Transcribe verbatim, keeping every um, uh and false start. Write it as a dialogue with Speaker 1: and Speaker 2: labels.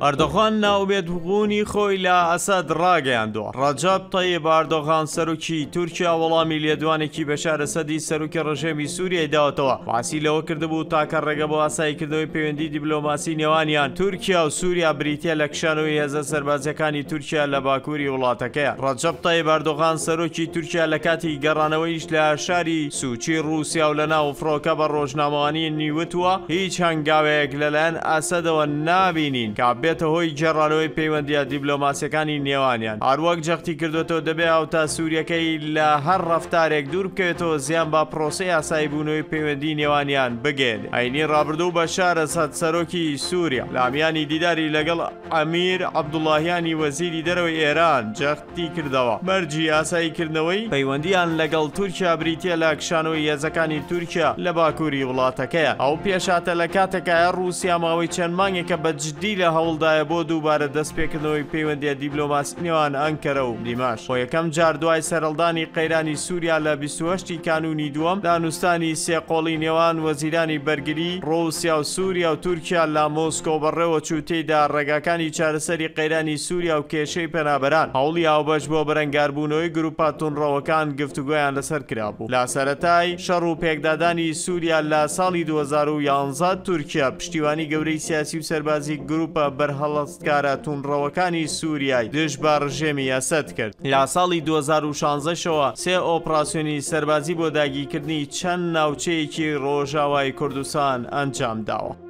Speaker 1: ئەردۆغان ناوبێتبوونی خۆی لە ئەسەد ڕاگەیاندووە. ڕەجەب تەیب ئەردۆغان سەرۆکی تورکیا وەڵامی لێدوانێکی بەشار ئەسەدی سەرۆکی ڕژێمی سووریای داوەتەوە. باسی لەوە کردبوو تاکە ڕێگە بۆ ئاساییکردنەوەی پەیوەندی دیبلۆماسی نێوانیان تورکیا و سووریا بریتیە لە کشانەوەی هێزە سەربازیەکانی تورکیا لە باکووری وڵاتەکەیە. ڕەجەب تەیب ئەردۆغان سەرۆکی تورکیا لە کاتی گەڕانەوەیش لە شاری سوچی رووسیا و لە ناو فڕۆکە بە ڕۆژنامەوانی وتووە هیچ هەنگاوەیەک لەلایەن ئەسەدەوە نابینین کە بێتە هۆی جێڕانەوەی پەیوەندیە دیبلۆماسیەکانی نێوانیان. هەروەک جەختی کردوێتەوە دەبێ ئەوتا سووریەکەی لە هەر ڕەفتارێک دوور بکەوێتەوە زیان با پرۆسەی ئاساییبوونەوەی پەیوەندی نێوانیان بگێن. ئاینی ڕابردوو بەشار ئەسەد سەرۆکی سووریا لامیانی دیداری لەگەڵ ئەمیر عەبدوڵاهیانی وەزیری دەرەوەی ئێران جەختی کردەوە. مەرجی ئاساییکردنەوەی پەیوەندیان لەگەڵ تورکیا بریتیە لە کشانەوەی هێزەکانی تورکیا لە باکووری وڵاتەکەیە. ئەو پێشاتە لە کاتێکە رووسیا ماوەی چەند مانگێکە بەجددی لە هەوڵدایە بۆ دووبارە دەستپێکردنەوەی پەیوەندیە دیبلۆماسی نێوان ئەنکەرە و دیماش. خۆ یەکەم جار دوای سەرهەڵدانی قەیرانی سووریا لە بیست و هەشتی کانونی دووەم دانوستانی سێقۆڵی نێوان وەزیرانی بەرگری ڕۆوسیا و سووریا و تورکیا لە مۆسکۆ بەڕێوە چوتەیدا ڕێگاکانی چارەسەری قەیرانی سووریا و کێشەی پەنابەران هەوڵی هاوبەش بۆ بەرەنگاربوونەوەی گروپە تونڕەوەکان گفتوگۆیان لەسەر کرابوو. لە سەرەتای شەڕ و پێکدادانی سووریا لە ساڵی دوو هەزار و یانزە تورکیا پشتیوانی گەورەی سیاسی و سەربازی گروپە بەرهەڵەستکارە تونڕەوەکانی سووریای دژ بە ڕژێمی ئەسەد کرد. لە ساڵی دوو هەزار و شانزە شەوە سێ ئۆپراسیۆنی سەربازی بۆ داگیرکردنی چەند ناوچەیەکی ڕۆژاوای کوردستان ئەنجام داوە.